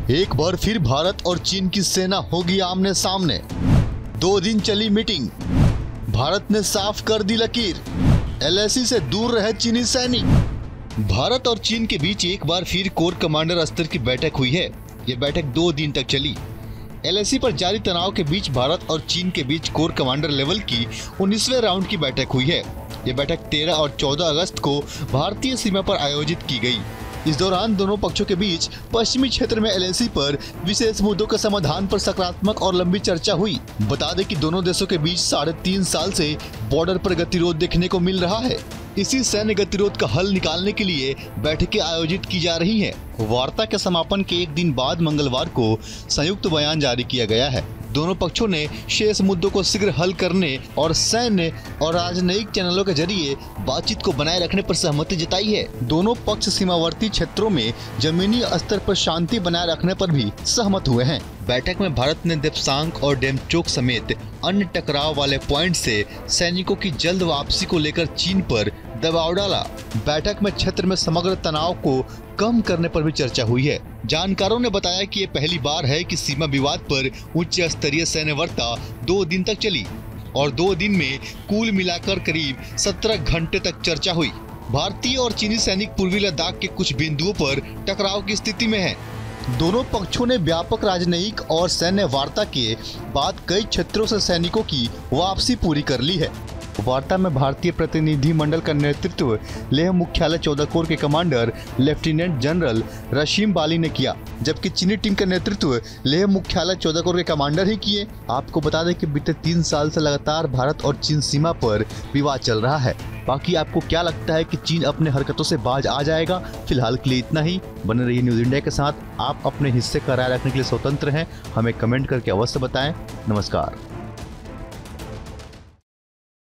एक बार फिर भारत और चीन की सेना होगी आमने सामने। 2 दिन चली मीटिंग, भारत ने साफ कर दी लकीर, एलएसी से दूर रहे चीनी सैनिक। भारत और चीन के बीच एक बार फिर कोर कमांडर स्तर की बैठक हुई है। ये बैठक 2 दिन तक चली। एलएसी पर जारी तनाव के बीच भारत और चीन के बीच कोर कमांडर लेवल की 19वें राउंड की बैठक हुई है। ये बैठक 13 और 14 अगस्त को भारतीय सीमा पर आयोजित की गई। इस दौरान दोनों पक्षों के बीच पश्चिमी क्षेत्र में एलएसी पर विशेष मुद्दों के समाधान पर सकारात्मक और लंबी चर्चा हुई। बता दें कि दोनों देशों के बीच 3.5 साल से बॉर्डर पर गतिरोध देखने को मिल रहा है। इसी सैन्य गतिरोध का हल निकालने के लिए बैठकें आयोजित की जा रही हैं। वार्ता के समापन के एक दिन बाद मंगलवार को संयुक्त बयान जारी किया गया है। दोनों पक्षों ने शेष मुद्दों को शीघ्र हल करने और सैन्य और राजनयिक चैनलों के जरिए बातचीत को बनाए रखने पर सहमति जताई है। दोनों पक्ष सीमावर्ती क्षेत्रों में जमीनी स्तर पर शांति बनाए रखने पर भी सहमत हुए हैं। बैठक में भारत ने देप्सांग और डेमचोक समेत अन्य टकराव वाले पॉइंट से सैनिकों की जल्द वापसी को लेकर चीन पर दबाव डाला। बैठक में क्षेत्र में समग्र तनाव को कम करने पर भी चर्चा हुई है। जानकारों ने बताया कि ये पहली बार है कि सीमा विवाद पर उच्च स्तरीय सैन्य वार्ता 2 दिन तक चली और 2 दिन में कुल मिलाकर करीब 17 घंटे तक चर्चा हुई। भारतीय और चीनी सैनिक पूर्वी लद्दाख के कुछ बिंदुओं पर टकराव की स्थिति में हैं। दोनों पक्षों ने व्यापक राजनयिक और सैन्य वार्ता के बाद कई क्षेत्रों से सैनिकों की वापसी पूरी कर ली है। वार्ता में भारतीय प्रतिनिधिमंडल का नेतृत्व लेह मुख्यालय 14 कोर के commander lieutenant general Rashim Bali ने किया, जबकि चीनी टीम का नेतृत्व लेह मुख्यालय 14 कोर के कमांडर ही किए। आपको बता दें कि बीते 3 साल से लगातार भारत और चीन सीमा पर विवाद चल रहा है। बाकी आपको क्या लगता है कि चीन अपने हरकतों से बाज आ जाएगा? फिलहाल के लिए इतना ही। बने रहिए न्यूज़ इंडिया के साथ। आप अपने हिस्से का राय रखने के लिए स्वतंत्र हैं। हमें कमेंट करके अवश्य बताएं। नमस्कार।